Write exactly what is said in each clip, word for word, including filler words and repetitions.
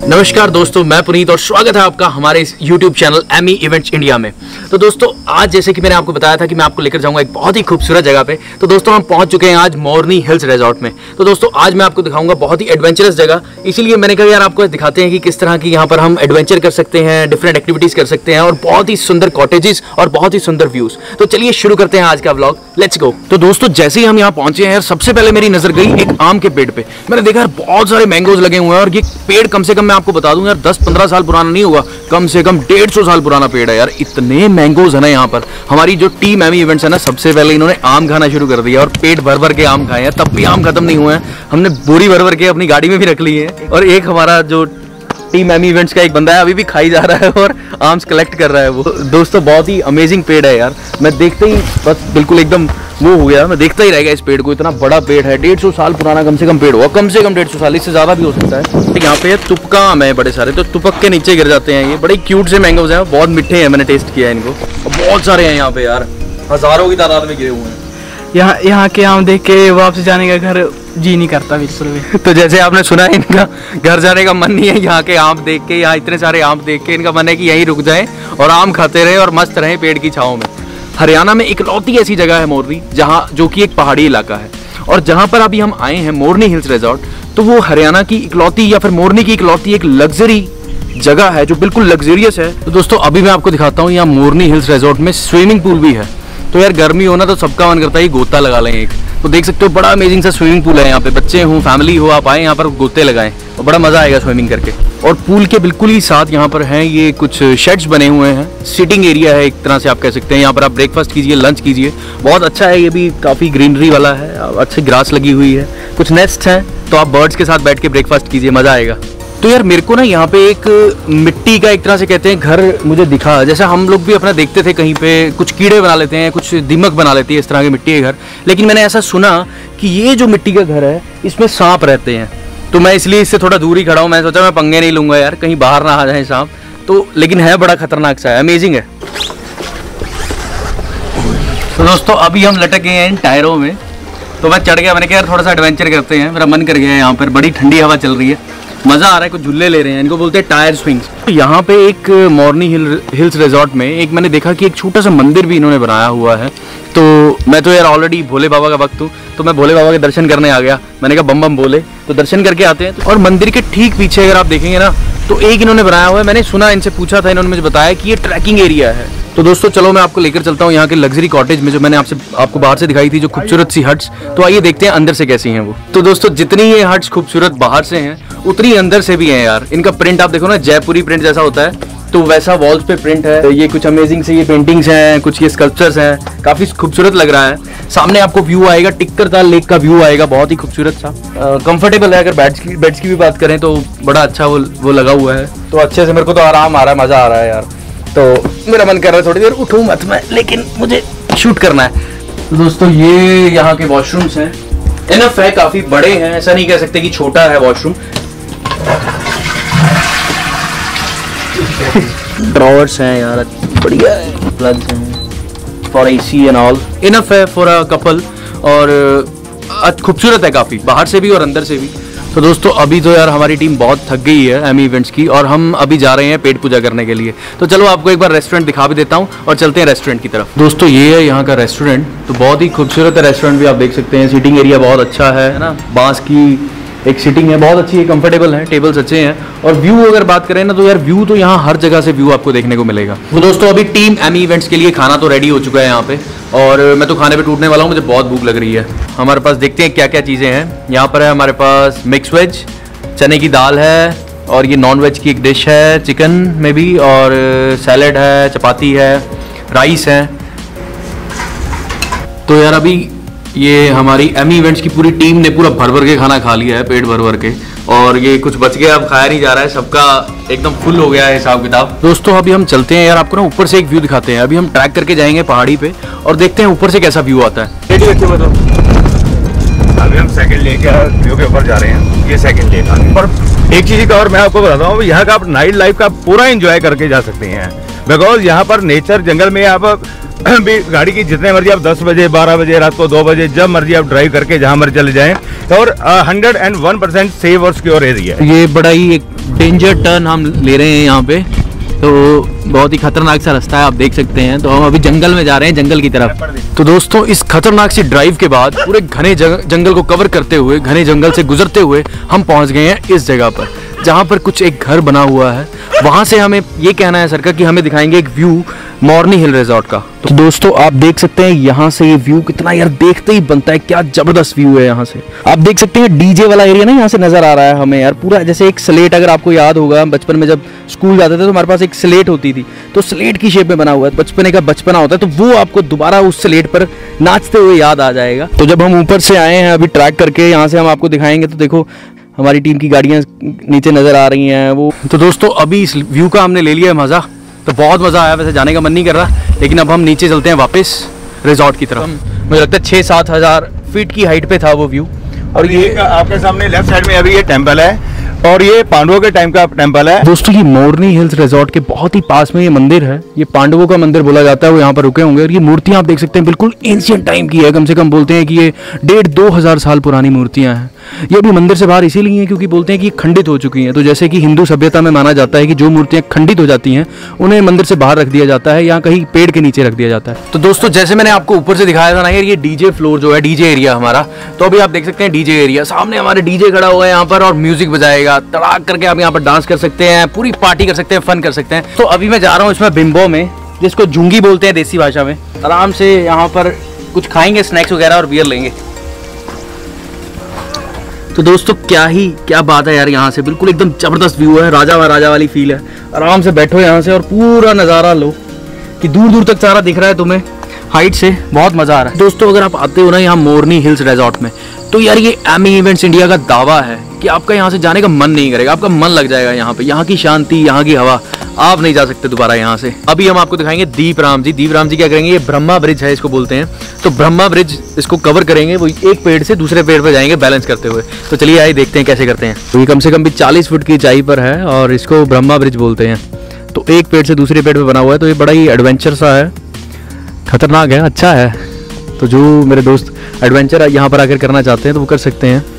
नमस्कार दोस्तों, मैं पुनीत और स्वागत है आपका हमारे इस YouTube channel Amy events India में। तो दोस्तों आज जैसे कि मैंने आपको बताया था कि मैं आपको लेकर जाऊंगा एक बहुत ही खूबसूरत जगह पे। तो दोस्तों हम पहुंच चुके हैं आज मोरनी हिल्स रिजॉर्ट में। तो दोस्तों आज मैं आपको दिखाऊंगा बहुत ही एडवेंचरस जगह, इसीलिए मैंने कहा यार आपको दिखाते हैं कि किस तरह की यहाँ पर हम एडवेंचर कर सकते हैं, डिफरेंट एक्टिविटीज कर सकते हैं और बहुत ही सुंदर कॉटेजेस और बहुत ही सुंदर व्यूज। तो चलिए शुरू करते हैं आज का व्लॉग, लेट्स गो। तो दोस्तों जैसे ही हम यहाँ पहुंचे हैं, सबसे पहले मेरी नजर गई एक आम के पेड़ पे। मैंने देखा यार बहुत सारे मैंगोज लगे हुए हैं और ये पेड़ कम से कम मैं आपको बता दूं यार दस पंद्रह साल पुराना नहीं होगा, कम से कम डेढ़ सौ साल पुराना पेड़ है यार। इतने मैंगोज है ना यहाँ पर। हमारी जो टीम एमी इवेंट्स है ना, सबसे पहले इन्होंने आम खाना शुरू कर दिया और पेट भर भर के आम खाए हैं, तब भी आम खत्म नहीं हुए हैं। हमने बोरी भर भर के अपनी गाड़ी में भी रख ली है। और एक हमारा जो टीम एमी इवेंट्स का एक बंदा है, अभी भी खाई जा रहा है और आम्स कलेक्ट कर रहा है वो। दोस्तों बहुत ही अमेजिंग पेड़ है यार। मैं देखते ही बस बिल्कुल एकदम वो हो गया, मैं देखता ही रह गया इस पेड़ को। इतना बड़ा पेड़ है, डेढ़ सौ साल पुराना कम से कम पेड़ होगा, कम से कम डेढ़ सौ साल, इससे ज़्यादा भी हो सकता है। यहाँ पे तुपका आम है बड़े सारे, तो तुपक के नीचे गिर जाते हैं ये। बड़े क्यूट से मैंगोज हैं, बहुत मीठे हैं, मैंने टेस्ट किया है इनको। बहुत सारे हैं यहाँ पे यार, हज़ारों की तादाद में गिरे हुए हैं। यहाँ यहाँ के आम देख के वापस जाने का घर जी नहीं करता बिल्कुल भी। तो जैसे आपने सुना है, इनका घर जाने का मन नहीं है। यहाँ के आम देख के, यहाँ इतने सारे आम देख के इनका मन है कि यहीं रुक जाएं और आम खाते रहे और मस्त रहें पेड़ की छाँव में। हरियाणा में इकलौती ऐसी जगह है मोरनी, जहाँ जो कि एक पहाड़ी इलाका है, और जहाँ पर अभी हम आए हैं मोरनी हिल्स रिजॉर्ट, तो वो हरियाणा की इकलौती या फिर मोरनी की इकलौती एक लग्जरी जगह है जो बिल्कुल लग्जरियस है। तो दोस्तों अभी मैं आपको दिखाता हूँ, यहाँ मोरनी हिल्स रिजॉर्ट में स्विमिंग पूल भी है। तो यार गर्मी हो ना तो सबका मन करता है गोता लगा लें एक। तो देख सकते हो बड़ा अमेजिंग सा स्विमिंग पूल है यहाँ पे। बच्चे हो, फैमिली हो, आप आए यहाँ पर गोते लगाएं और बड़ा मजा आएगा स्विमिंग करके। और पूल के बिल्कुल ही साथ यहाँ पर हैं ये कुछ शेड्स बने हुए हैं, सिटिंग एरिया है एक तरह से आप कह सकते हैं। यहाँ पर आप ब्रेकफास्ट कीजिए, लंच कीजिए, बहुत अच्छा है। ये भी काफ़ी ग्रीनरी वाला है, अच्छी ग्रास लगी हुई है, कुछ नेस्ट हैं, तो आप बर्ड्स के साथ बैठ के ब्रेकफास्ट कीजिए, मज़ा आएगा। तो यार मेरे को ना यहाँ पे एक मिट्टी का एक तरह से कहते हैं घर मुझे दिखा, जैसे हम लोग भी अपना देखते थे कहीं पे कुछ कीड़े बना लेते हैं, कुछ दीमक बना लेती है इस तरह के मिट्टी के घर। लेकिन मैंने ऐसा सुना कि ये जो मिट्टी का घर है इसमें सांप रहते हैं, तो मैं इसलिए इससे थोड़ा दूर ही खड़ा हूँ। मैं सोचा मैं पंगे नहीं लूँगा यार, कहीं बाहर ना आ जाए सांप। तो लेकिन है बड़ा खतरनाक सा है, अमेजिंग है। तो दोस्तों अभी हम लटक गए हैं इन टायरों में, तो मैं चढ़ गया। मैंने कहा यार थोड़ा सा एडवेंचर करते हैं, मेरा मन कर गया है। यहाँ पर बड़ी ठंडी हवा चल रही है, मज़ा आ रहा है, कुछ झूले ले रहे हैं, इनको बोलते हैं टायर स्विंग्स। तो यहाँ पे एक मोरनी हिल हिल्स रिजॉर्ट में एक मैंने देखा कि एक छोटा सा मंदिर भी इन्होंने बनाया हुआ है। तो मैं तो यार ऑलरेडी भोले बाबा का भक्त हूँ, तो मैं भोले बाबा के दर्शन करने आ गया। मैंने कहा बम बम बोले, तो दर्शन करके आते हैं। और मंदिर के ठीक पीछे अगर आप देखेंगे ना, तो एक इन्होंने बनाया हुआ है। मैंने सुना, इनसे पूछा था, इन्होंने मुझे बताया कि ये ट्रैकिंग एरिया है। तो दोस्तों चलो मैं आपको लेकर चलता हूँ यहाँ के लग्जरी कॉटेज में, जो मैंने आपसे आपको बाहर से दिखाई थी, जो खूबसूरत सी हट्स। तो आइए देखते हैं अंदर से कैसी हैं वो। तो दोस्तों जितनी ये हट्स खूबसूरत बाहर से हैं, उतनी अंदर से भी हैं यार। इनका प्रिंट आप देखो ना, जयपुरी प्रिंट जैसा होता है, तो वैसा वॉल्स पे प्रिंट है। ये कुछ अमेजिंग से ये पेंटिंग्स हैं, कुछ ये स्कल्पचर्स हैं, काफ़ी खूबसूरत लग रहा है। सामने आपको व्यू आएगा, टिक्कर ताल लेक का व्यू आएगा, बहुत ही खूबसूरत सा। कंफर्टेबल है। अगर बेड्स की बेड्स की भी बात करें तो बड़ा अच्छा वो वो लगा हुआ है, तो अच्छे से मेरे को तो आराम आ रहा है, मज़ा आ रहा है यार। तो मेरा मन कर रहा है थोड़ी देर उठूँ मत मैं, लेकिन मुझे शूट करना है। तो दोस्तों ये यहाँ के वॉशरूम्स हैं, इनफ है, काफ़ी बड़े हैं, ऐसा नहीं कह सकते कि छोटा है वॉशरूम। ड्रॉवर्स हैं यार, बढ़िया है, प्लग्स हैं for AC and all, enough है फॉर अ कपल। और खूबसूरत है काफ़ी, बाहर से भी और अंदर से भी। तो दोस्तों अभी तो यार हमारी टीम बहुत थक गई है एमी इवेंट्स की, और हम अभी जा रहे हैं पेट पूजा करने के लिए। तो चलो आपको एक बार रेस्टोरेंट दिखा भी देता हूँ और चलते हैं रेस्टोरेंट की तरफ। दोस्तों ये है यहाँ का रेस्टोरेंट, तो बहुत ही खूबसूरत है रेस्टोरेंट भी, आप देख सकते हैं। सीटिंग एरिया बहुत अच्छा है ना, बांस की एक सीटिंग है, बहुत अच्छी है, कंफर्टेबल है, टेबल्स अच्छे हैं। और व्यू अगर बात करें ना, तो यार व्यू तो यहाँ हर जगह से व्यू आपको देखने को मिलेगा। तो दोस्तों अभी टीम एमी इवेंट्स के लिए खाना तो रेडी हो चुका है यहाँ पे, और मैं तो खाने पे टूटने वाला हूँ, मुझे बहुत भूख लग रही है। हमारे पास देखते हैं क्या क्या चीज़ें हैं। यहाँ पर है हमारे पास मिक्स वेज, चने की दाल है, और ये नॉन वेज की एक डिश है चिकन में भी, और सैलेड है, चपाती है, राइस है। तो यार अभी ये हमारी एमी इवेंट्स की पूरी टीम ने पूरा भर भर के खाना खा लिया है, पेट भर भर के, और ये कुछ बच गया, अब खाया नहीं जा रहा है, सबका एकदम फुल हो गया है हिसाब किताब। दोस्तों अभी हम चलते हैं यार, आपको ना ऊपर से एक व्यू दिखाते हैं। अभी हम ट्रैक करके जाएंगे पहाड़ी पे और देखते हैं ऊपर से कैसा व्यू आता है। अभी हम सेकंड लेक व्यू के ऊपर जा रहे हैं, ये सेकंड लेक है। पर एक चीज़ का और मैं आपको बताता हूँ, यहाँ का आप नाइट लाइफ का पूरा एंजॉय करके जा सकते हैं, बिकॉज यहाँ पर नेचर जंगल में आप भी गाड़ी की जितने मर्जी आप दस बजे बारह बजे रात को दो बजे जब मर्जी आप ड्राइव करके जहाँ मर्जी चले जाएं, और hundred and one percent safe और सिक्योर एरिया है। ये बड़ा ही एक डेंजर टर्न हम ले रहे हैं यहाँ पे, तो बहुत ही खतरनाक सा रास्ता है, आप देख सकते हैं। तो हम अभी जंगल में जा रहे हैं, जंगल की तरफ। तो दोस्तों इस खतरनाक सी ड्राइव के बाद पूरे घने जंगल को कवर करते हुए, घने जंगल से गुजरते हुए हम पहुंच गए हैं इस जगह पर, जहां पर कुछ एक घर बना हुआ है। वहां से हमें ये कहना है सर का कि हमें दिखाएंगे एक व्यू मॉर्नी हिल रिजॉर्ट का। तो दोस्तों आप देख सकते हैं यहाँ से ये व्यू कितना यार देखते ही बनता है, क्या जबरदस्त व्यू है यहाँ से। आप देख सकते हैं डीजे वाला एरिया ना यहाँ से नजर आ रहा है हमें यार, पूरा जैसे एक स्लेट। अगर आपको याद होगा बचपन में जब स्कूल जाते थे तो हमारे पास एक स्लेट होती थी, तो स्लेट की शेप में बना हुआ है, बचपने का बचपना होता है, तो वो आपको दोबारा उस स्लेट पर नाचते हुए याद आ जाएगा। तो जब हम ऊपर से आए हैं अभी ट्रैक करके, यहाँ से हम आपको दिखाएंगे। तो देखो हमारी टीम की गाड़ियाँ नीचे नजर आ रही हैं वो। तो दोस्तों अभी इस व्यू का हमने ले लिया है मजा, तो बहुत मजा आया। वैसे जाने का मन नहीं कर रहा, लेकिन अब हम नीचे चलते हैं वापस रिजॉर्ट की तरफ। मुझे लगता है छः सात हजार फीट की हाइट पे था वो व्यू। और ये आपके सामने लेफ्ट साइड में अभी ये टेंपल है, और ये पांडवों के टाइम का टेंपल है। दोस्तों ये मोरनी हिल्स रिजॉर्ट के बहुत ही पास में ये मंदिर है, ये पांडवों का मंदिर बोला जाता है, वो यहाँ पर रुके होंगे। और ये मूर्तियाँ आप देख सकते हैं बिल्कुल एंशिएंट टाइम की है, कम से कम बोलते हैं कि ये डेढ़ दो हजार साल पुरानी मूर्तियाँ हैं। ये अभी मंदिर से बाहर इसीलिए हैं क्योंकि बोलते हैं कि खंडित हो चुकी हैं। तो जैसे कि हिंदू सभ्यता में माना जाता है कि जो मूर्तियाँ खंडित हो जाती हैं उन्हें मंदिर से बाहर रख दिया जाता है, या कहीं पेड़ के नीचे रख दिया जाता है। तो दोस्तों जैसे मैंने आपको ऊपर से दिखाया था ना यार, ये डीजे फ्लोर जो है, डीजे एरिया हमारा। तो अभी आप देख सकते हैं डीजे एरिया, सामने हमारे डीजे खड़ा हुआ है यहाँ पर और म्यूजिक बजाएगा तड़ाक करके। आप यहाँ पर डांस कर सकते हैं, पूरी पार्टी कर सकते हैं, फन कर सकते हैं। तो अभी मैं जा रहा हूँ इसमें बिम्बो में, जिसको झुंगी बोलते हैं देसी भाषा में। आराम से यहाँ पर कुछ खाएंगे स्नैक्स वगैरह और बियर लेंगे। तो दोस्तों क्या ही क्या बात है यार, यहाँ से बिल्कुल एकदम जबरदस्त व्यू है, राजा राजा वाली फील है। आराम से बैठो यहाँ से और पूरा नज़ारा लो कि दूर दूर तक सारा दिख रहा है तुम्हें हाइट से, बहुत मज़ा आ रहा है। दोस्तों अगर आप आते हो ना यहाँ मोरनी हिल्स रिजॉर्ट में, तो यार ये एमी इवेंट्स इंडिया का दावा है कि आपका यहाँ से जाने का मन नहीं करेगा, आपका मन लग जाएगा यहाँ पे। यहाँ की शांति, यहाँ की हवा, आप नहीं जा सकते दोबारा यहाँ से। अभी हम आपको दिखाएंगे दीप राम जी। दीप राम जी क्या करेंगे, ये ब्रह्मा ब्रिज है इसको बोलते हैं, तो ब्रह्मा ब्रिज इसको कवर करेंगे। वो एक पेड़ से दूसरे पेड़ पर जाएंगे बैलेंस करते हुए। तो चलिए आइए देखते हैं कैसे करते हैं। तो ये कम से कम भी चालीस फुट की ऊंचाई पर है और इसको ब्रह्मा ब्रिज बोलते हैं। तो एक पेड़ से दूसरे पेड़ पर बना हुआ है, तो ये बड़ा ही एडवेंचर सा है, खतरनाक है, अच्छा है। तो जो मेरे दोस्त एडवेंचर यहाँ पर आकर करना चाहते हैं तो वो कर सकते हैं,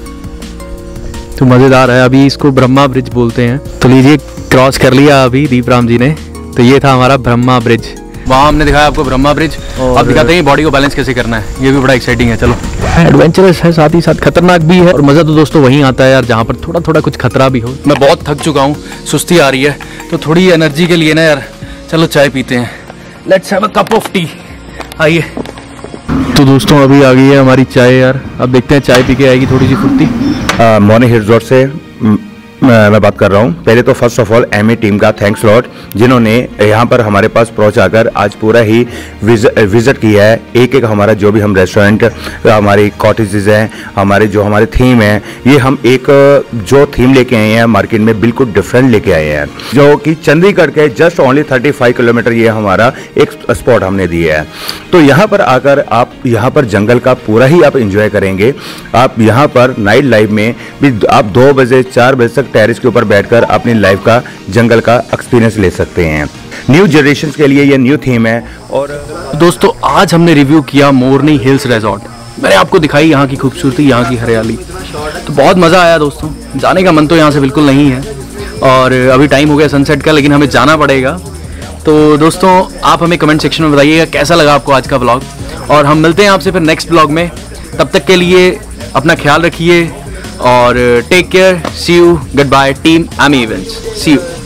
तो मज़ेदार है। अभी इसको ब्रह्मा ब्रिज बोलते हैं। तो लीजिए क्रॉस कर लिया अभी दीप राम जी ने। तो ये था हमारा ब्रह्मा ब्रिज, वहाँ हमने दिखाया आपको ब्रह्मा ब्रिज। अब दिखाते हैं बॉडी को बैलेंस कैसे करना है, ये भी बड़ा एक्साइटिंग है। चलो एडवेंचरस है, साथ ही साथ खतरनाक भी है, और मज़ा तो दोस्तों वहीं आता है यार जहाँ पर थोड़ा थोड़ा कुछ खतरा भी हो। मैं बहुत थक चुका हूँ, सुस्ती आ रही है, तो थोड़ी एनर्जी के लिए ना यार चलो चाय पीते हैं। Let's have a cup of tea, आइए। तो दोस्तों अभी आ गई है हमारी चाय यार, अब देखते हैं चाय पी के आएगी थोड़ी सी फुर्ती। मॉर्नी हिल रिजॉर्ट से मैं बात कर रहा हूँ। पहले तो first of all MA team का थैंक्स लॉट, जिन्होंने यहाँ पर हमारे पास पहुँचाकर आज पूरा ही विजिट किया है। एक एक हमारा जो भी हम रेस्टोरेंट, हमारी कॉटेजेस हैं, हमारे जो हमारे थीम है, ये हम एक जो थीम लेके आए हैं मार्केट में बिल्कुल डिफरेंट लेके आए हैं, जो कि चंडीगढ़ के just only thirty five kilometre ये हमारा एक स्पॉट हमने दिया है। तो यहाँ पर आकर आप यहाँ पर जंगल का पूरा ही आप इंजॉय करेंगे। आप यहाँ पर नाइट लाइफ में भी आप दो बजे चार बजे तक टेरेस के ऊपर बैठकर अपनी लाइफ का जंगल का एक्सपीरियंस ले सकते हैं। न्यू जनरेशन के लिए ये न्यू थीम है। और दोस्तों आज हमने रिव्यू किया मोरनी हिल्स रिजॉर्ट। मैंने आपको दिखाई यहाँ की खूबसूरती, यहाँ की हरियाली, तो बहुत मज़ा आया दोस्तों। जाने का मन तो यहाँ से बिल्कुल नहीं है, और अभी टाइम हो गया सनसेट का, लेकिन हमें जाना पड़ेगा। तो दोस्तों आप हमें कमेंट सेक्शन में बताइएगा कैसा लगा आपको आज का ब्लॉग, और हम मिलते हैं आपसे फिर नेक्स्ट ब्लॉग में। तब तक के लिए अपना ख्याल रखिए और take care. See you, good bye team Amy events, see you.